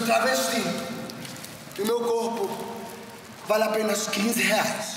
sou travesti. E o meu corpo vale apenas R$15.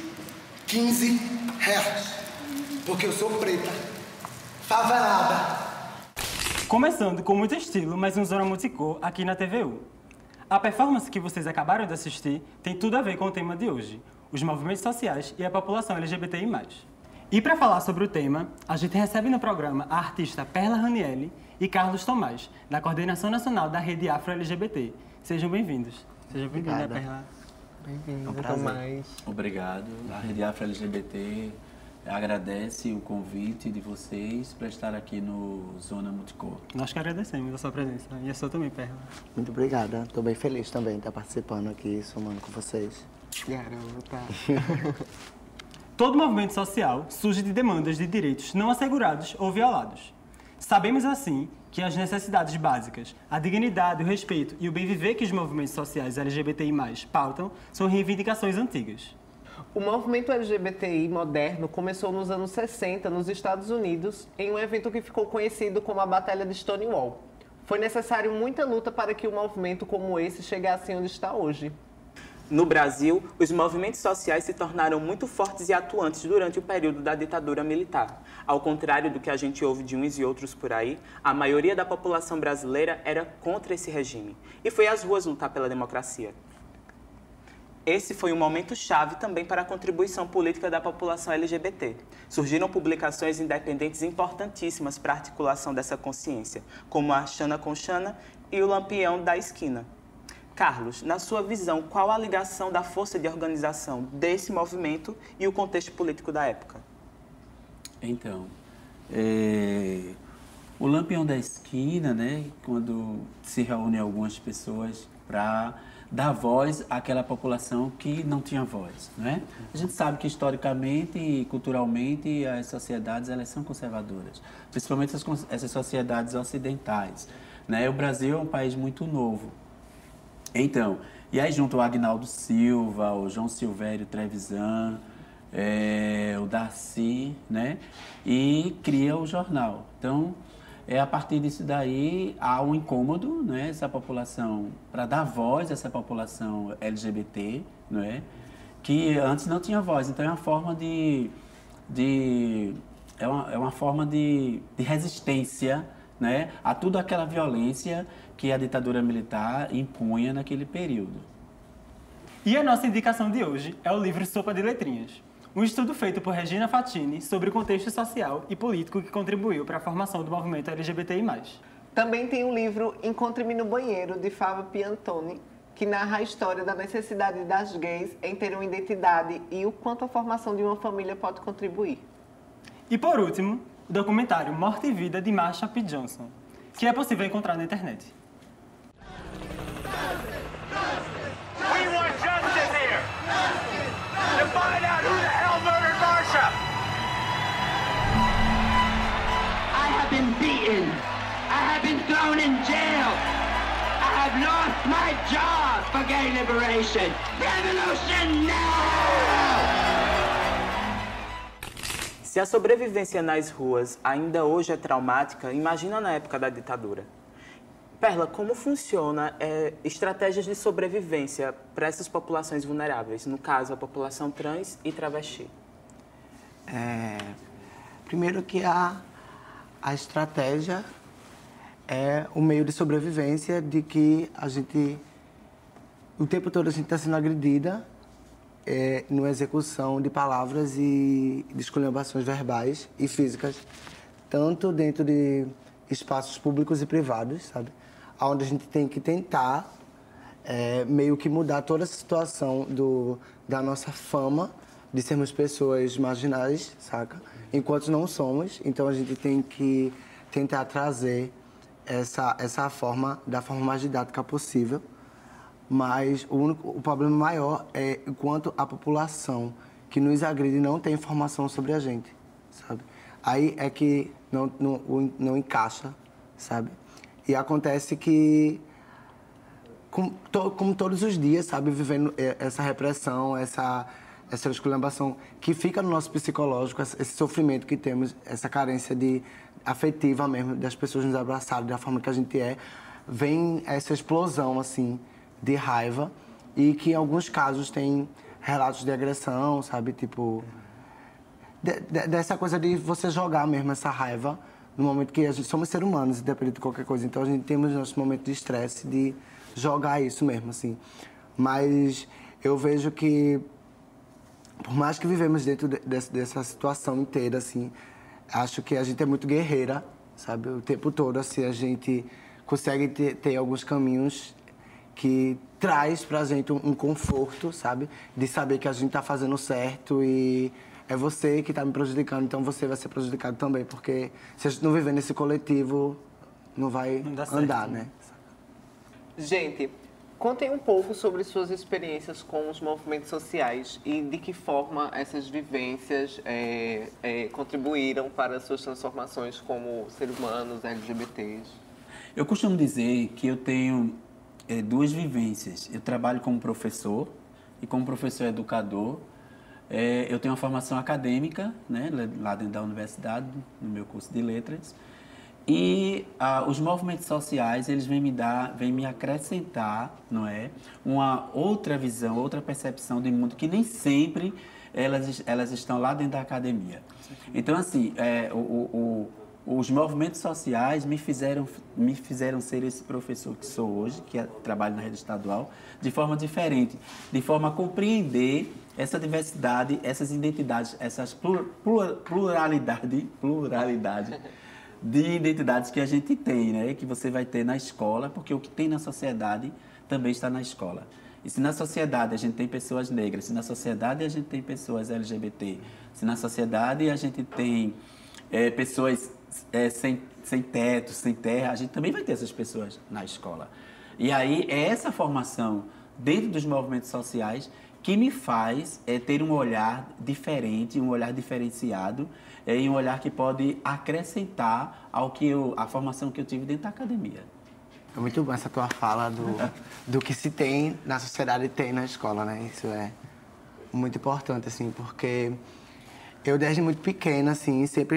R$15. Porque eu sou preta, favelada. Começando com muito estilo, mais um Zona Multicor aqui na TVU. A performance que vocês acabaram de assistir tem tudo a ver com o tema de hoje, os movimentos sociais e a população LGBTI+. E para falar sobre o tema, a gente recebe no programa a artista Perla Ranielli e Carlos Tomás, da Coordenação Nacional da Rede Afro-LGBT. Sejam bem-vindos. Seja bem-vinda, Perla. Bem-vindo, Tomás. Obrigado. A Rede Afro-LGBT agradece o convite de vocês para estar aqui no Zona Multicor. Nós que agradecemos a sua presença e a sua também, Perla. Muito obrigada. Estou bem feliz também de estar participando aqui, somando com vocês. Garota. Todo movimento social surge de demandas de direitos não assegurados ou violados. Sabemos, assim, que as necessidades básicas, a dignidade, o respeito e o bem-viver que os movimentos sociais LGBTI+, pautam, são reivindicações antigas. O movimento LGBTI moderno começou nos anos 60 nos Estados Unidos, em um evento que ficou conhecido como a Batalha de Stonewall. Foi necessário muita luta para que um movimento como esse chegasse onde está hoje. No Brasil, os movimentos sociais se tornaram muito fortes e atuantes durante o período da ditadura militar. Ao contrário do que a gente ouve de uns e outros por aí, a maioria da população brasileira era contra esse regime e foi às ruas lutar pela democracia. Esse foi um momento chave também para a contribuição política da população LGBT. Surgiram publicações independentes importantíssimas para a articulação dessa consciência, como a Xana com Xana e o Lampião da Esquina. Carlos, na sua visão, qual a ligação da força de organização desse movimento e o contexto político da época? Então, o Lampião da Esquina, né, quando se reúne algumas pessoas para dar voz àquela população que não tinha voz, né? A gente sabe que historicamente e culturalmente as sociedades elas são conservadoras, principalmente essas sociedades ocidentais, né? O Brasil é um país muito novo. Então, e aí junto o Agnaldo Silva, o João Silvério Trevisan, o Darcy, né? E cria o jornal. Então, a partir disso daí, há um incômodo, né? Essa população, para dar voz a essa população LGBT, né? Que antes não tinha voz. Então, é uma forma é uma forma de resistência, né? A toda aquela violência que a ditadura militar impunha naquele período. E a nossa indicação de hoje é o livro Sopa de Letrinhas, um estudo feito por Regina Fatini sobre o contexto social e político que contribuiu para a formação do movimento LGBTI+. Também tem o livro Encontre-me no Banheiro, de Fava Piantoni, que narra a história da necessidade das gays em ter uma identidade e o quanto a formação de uma família pode contribuir. E por último, o documentário Morte e Vida, de Marsha P. Johnson, que é possível encontrar na internet. We want justice here! To find out who the hell murdered Marsha! I have been beaten. I have been thrown in jail. I have lost my job for gay liberation. Revolution now! Se a sobrevivência nas ruas ainda hoje é traumática, imagina na época da ditadura. Perla, como funciona estratégias de sobrevivência para essas populações vulneráveis? No caso, a população trans e travesti. Primeiro que a estratégia é o meio de sobrevivência de que a gente, o tempo todo a gente está sendo agredida na execução de palavras e de esculhambações verbais e físicas, tanto dentro de espaços públicos e privados, sabe? Onde a gente tem que tentar meio que mudar toda essa situação da nossa fama de sermos pessoas marginais, saca? Enquanto não somos, então a gente tem que tentar trazer essa forma da forma mais didática possível. Mas o problema maior é enquanto a população que nos agride não tem informação sobre a gente, sabe? Aí é que não encaixa, sabe? E acontece que, como todos os dias, sabe, vivendo essa repressão, essa esculhambação que fica no nosso psicológico, esse sofrimento que temos, essa carência afetiva mesmo, das pessoas nos abraçarem da forma que a gente é, vem essa explosão, assim, de raiva e que em alguns casos tem relatos de agressão, sabe? Tipo, dessa coisa de você jogar mesmo essa raiva no momento que a gente somos seres humanos, independente de qualquer coisa. Então, a gente temos nosso momento de estresse de jogar isso mesmo, assim. Mas eu vejo que, por mais que vivemos dentro dessa situação inteira, assim, acho que a gente é muito guerreira, sabe? O tempo todo, assim, a gente consegue ter alguns caminhos que traz pra gente um conforto, sabe? De saber que a gente tá fazendo certo e é você que tá me prejudicando, então você vai ser prejudicado também, porque se a gente não viver nesse coletivo, não vai andar, né? Gente, contem um pouco sobre suas experiências com os movimentos sociais e de que forma essas vivências contribuíram para as suas transformações como seres humanos, LGBTs. Eu costumo dizer que eu tenho duas vivências. Eu trabalho como professor e como professor educador. Eu tenho uma formação acadêmica, né, lá dentro da universidade, no meu curso de letras. E os movimentos sociais, eles vêm me acrescentar, não é? Uma outra visão, outra percepção de mundo que nem sempre elas estão lá dentro da academia. Então, assim, os movimentos sociais me fizeram ser esse professor que sou hoje, que trabalho na rede estadual, de forma diferente, de forma a compreender essa diversidade, essas identidades, essas pluralidade de identidades que a gente tem, né? Que você vai ter na escola, porque o que tem na sociedade também está na escola. E se na sociedade a gente tem pessoas negras, se na sociedade a gente tem pessoas LGBT, se na sociedade a gente tem pessoas sem teto, sem terra, a gente também vai ter essas pessoas na escola. E aí é essa formação dentro dos movimentos sociais que me faz ter um olhar diferente, um olhar diferenciado e um olhar que pode acrescentar à formação que eu tive dentro da academia. É muito bom essa tua fala do que se tem na sociedade e tem na escola, né? Isso é muito importante, assim, porque eu desde muito pequena, assim, sempre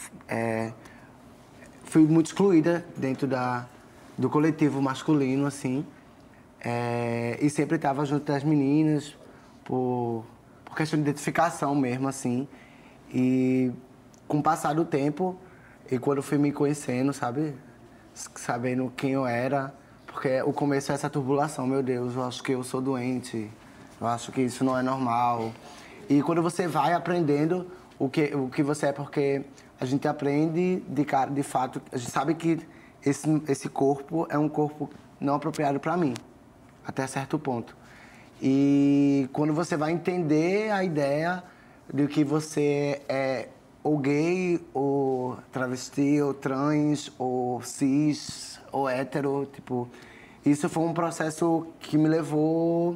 fui muito excluída dentro do coletivo masculino, assim, e sempre estava junto das meninas por questão de identificação mesmo, assim. E com o passar do tempo, e quando eu fui me conhecendo, sabe? Sabendo quem eu era, porque o começo é essa turbulação, meu Deus, eu acho que eu sou doente, eu acho que isso não é normal. E quando você vai aprendendo o que você é, porque a gente aprende de fato, a gente sabe que esse corpo é um corpo não apropriado para mim, até certo ponto. E quando você vai entender a ideia de que você é ou gay, ou travesti, ou trans, ou cis, ou hétero, tipo, isso foi um processo que me levou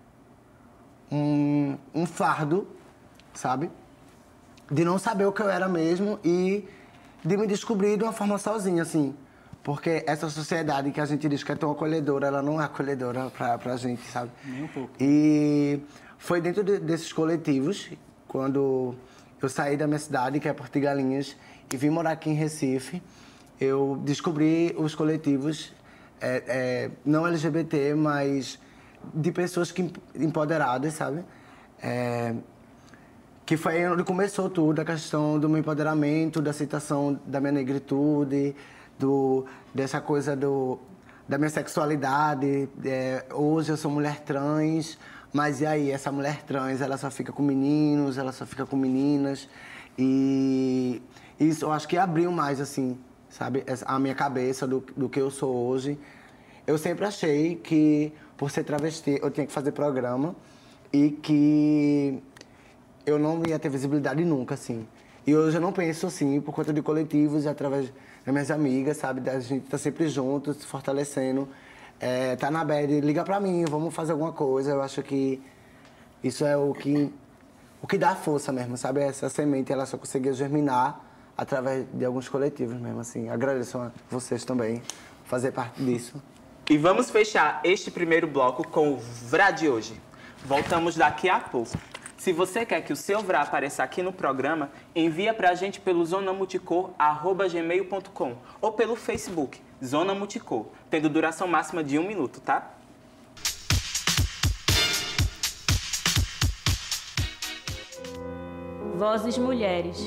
um fardo, sabe? De não saber o que eu era mesmo e de me descobrir de uma forma sozinha, assim. Porque essa sociedade que a gente diz que é tão acolhedora, ela não é acolhedora pra gente, sabe? Nem um pouco. E foi dentro desses coletivos, quando eu saí da minha cidade, que é Porto de Galinhas, e vim morar aqui em Recife, eu descobri os coletivos, não LGBT, mas de pessoas empoderadas, sabe? Que foi onde começou tudo, a questão do meu empoderamento, da aceitação da minha negritude, dessa coisa da minha sexualidade. Hoje eu sou mulher trans, mas e aí? Essa mulher trans, ela só fica com meninos, ela só fica com meninas. E isso eu acho que abriu mais, assim, sabe? A minha cabeça do que eu sou hoje. Eu sempre achei que, por ser travesti, eu tinha que fazer programa e que eu não ia ter visibilidade nunca, assim. E hoje eu não penso assim, por conta de coletivos e através das minhas amigas, sabe? Da gente tá sempre junto, se fortalecendo. Tá na bad, liga pra mim, vamos fazer alguma coisa. Eu acho que isso é o que dá força mesmo, sabe? Essa semente, ela só conseguiu germinar através de alguns coletivos mesmo, assim. Agradeço a vocês também por fazer parte disso. E vamos fechar este primeiro bloco com o Vrá de hoje. Voltamos daqui a pouco. Se você quer que o seu Vrá apareça aqui no programa, envia pra gente pelo zonamulticor@gmail.com ou pelo Facebook, Zona Multicor. tendo duração máxima de 1 minuto, tá? Vozes mulheres.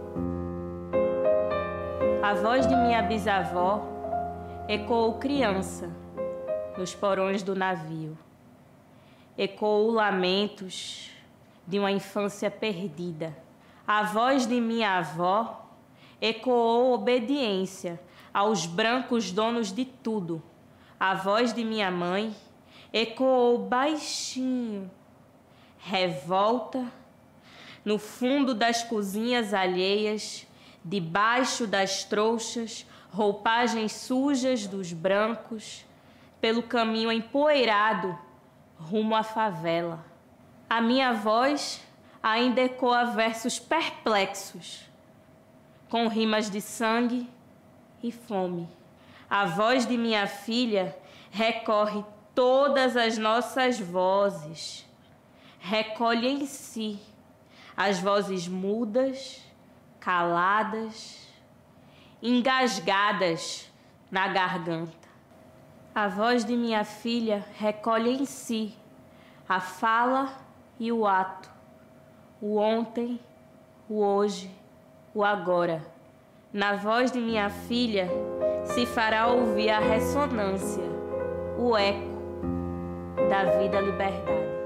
A voz de minha bisavó ecoou criança nos porões do navio. Ecoou lamentos de uma infância perdida. A voz de minha avó ecoou obediência aos brancos donos de tudo. A voz de minha mãe ecoou baixinho, revolta, no fundo das cozinhas alheias, debaixo das trouxas, roupagens sujas dos brancos, pelo caminho empoeirado, rumo à favela. A minha voz ainda ecoa versos perplexos, com rimas de sangue e fome. A voz de minha filha recorre todas as nossas vozes, recolhe em si as vozes mudas, caladas, engasgadas na garganta. A voz de minha filha recolhe em si a fala e o ato, o ontem, o hoje, o agora. Na voz de minha filha se fará ouvir a ressonância, o eco da vida liberdade.